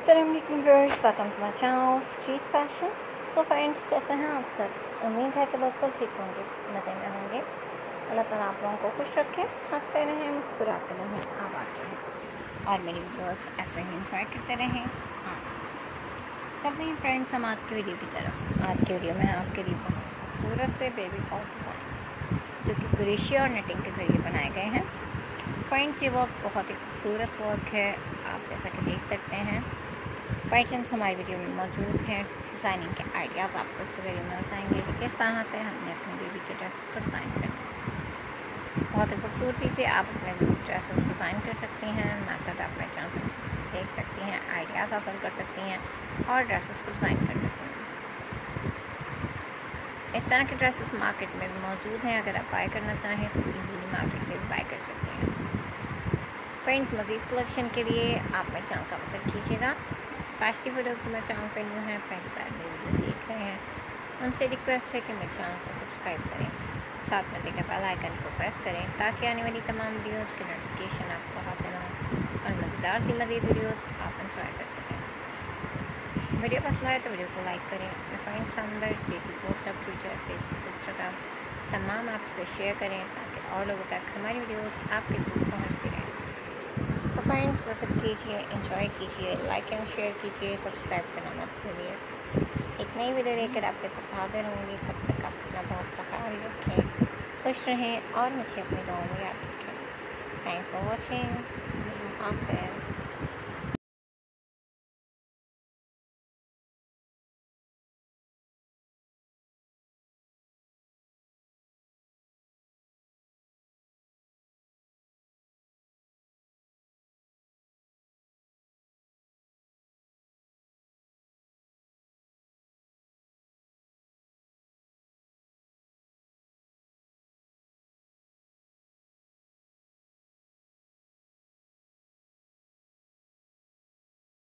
अस्सलाम वालेकुम viewers, welcome to my channel street fashion. So friends, कैसे हैं आप सब? उम्मीद है कि बिल्कुल ठीक होंगे, मज़े में होंगे। अल्लाह ताला आप लोगों को खुश रखे, हंसते रहें, मुस्कुराते रहें, आबाद रहें और मेरी वीडियोस ऐसे ही इंजॉय करते रहें। हाँ, चलते हैं फ्रेंड्स हम आज की वीडियो की तरफ। आज की वीडियो में आपके लिए बहुत खूबसूरत से बेबी कॉल डिज़ाइन जो कि क्रोशिया और नेटिंग के ज़रिए बनाए गए हैं। फ्रेंड्स, ये वर्क बहुत ही खूबसूरत वर्क है, आप जैसा कि देख सकते हैं। पैटर्न्स हमारी वीडियो में मौजूद हैं, डिज़ाइनिंग के आइडियाज़ आपको इस वीडियो में बताएंगे कि किस तरह से हमने अपने बेबी के ड्रेसेस को डिज़ाइन करना है। बहुत ही खूबसूरती से आप अपने ड्रेसेस डिज़ाइन कर सकती हैं। मेथड आप अपने चैनल पर देख सकती हैं, आइडियाज़ हासिल कर सकती हैं और ड्रेसेस को डिज़ाइन कर सकती हैं। इस तरह के ड्रेसेस मार्केट में भी मौजूद हैं, अगर आप बाय करना चाहें तो ईजीली मार्केट से भी बाय कर सकते हैं। फ्रेंड्स, मज़ीद कलेक्शन के लिए आप मेरे चैनल का मदद कीजिएगा। स्पेशली वीडियो जो मेरे चैनल पर न्यू है, पहली बार मेरी वीडियो देख रहे हैं, उनसे रिक्वेस्ट है कि मेरे चैनल को सब्सक्राइब करें, साथ में देकर बेल आइकन को प्रेस करें ताकि आने वाली तमाम वीडियोज़ की नोटिफिकेशन आपको हासिल हो और मज़ेदार सी मज़ीद वीडियोज़ आप इंजॉय कर सकें। वीडियो पसंद आए तो वीडियो को लाइक करें, अपने friends number WhatsApp, Twitter, Facebook, Instagram तमाम आपको शेयर करें ताकि और लोगों तक हमारी वीडियोज़ आपके थ्रू पहुँचती रहें। सो फ्रेंड्स, विजिट कीजिए, एंजॉय कीजिए, लाइक एंड शेयर कीजिए, सब्सक्राइब करना मत भूलिए। एक नई वीडियो लेकर आपके साथ हाजिर होंगी। तब तक आप अपना बहुत सा ख्याल रखें, खुश रहें और मुझे अपनी दुआओं में याद रखें। Thanks for watching.